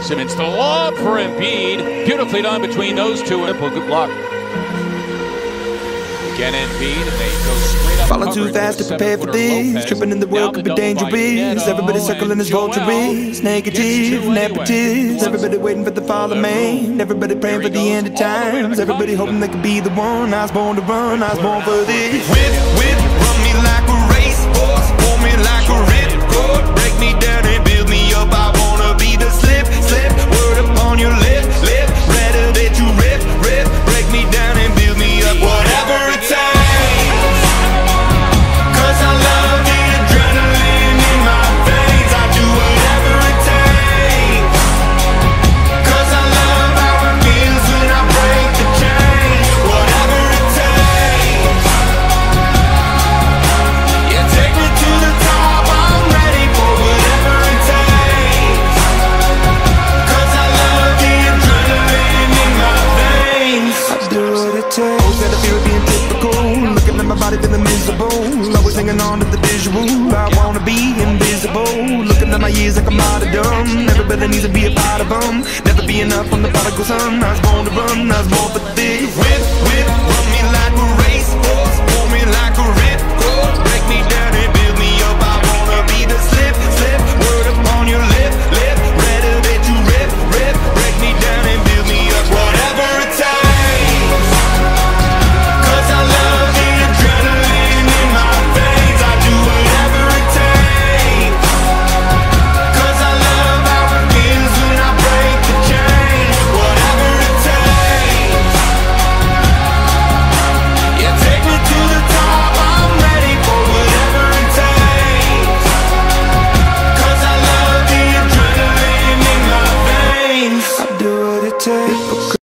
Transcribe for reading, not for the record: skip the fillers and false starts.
Simmons to lob for Embiid. Beautifully done between those two. Good block. Again, Embiid, and they go straight up. Falling too fast to prepare for this. Tripping in the world could be dangerous. Everybody circling his vultures. Negative, nepotist. Everybody waiting for the fall of man. Everybody praying for the end of times. Everybody hoping they could be the one. I was born to run, I was born for this. Whip, run me like a racehorse. Pull me like a ripcord. Break me down and build me up. I wanna be the slip. Word upon your lip. Rather that you rip. Break me down and build me up. Whatever it takes. 'Cause I love the adrenaline in my veins. I do whatever it takes. 'Cause I love how it feels when I break the chains. Whatever it takes. Yeah, take me to the top. I'm ready for whatever it takes. 'Cause I love the adrenaline in my veins. I do what it takes. Always got a fear of being typical. Looking at my body feeling miserable. Always hanging on to the visual. I wanna be invisible. Looking at my years like I'm out of dumb. Everybody needs to be a part of them. Never be enough on the prodigal son. I was born to run, I was born for this. Whip, run me like a racehorse. Pull me like a ripcord. Break me down and build me up. I wanna be the slip. Word upon your lip. Rather that you rip. Break me down and build me up. Whatever it takes. 'Cause I love the adrenaline in my veins. I do whatever it takes. 'Cause I love how it feels when I break the chains. Whatever it takes. Yeah, take me to the top. I'm ready for whatever it takes. 'Cause I love the adrenaline in my veins. I do what it takes.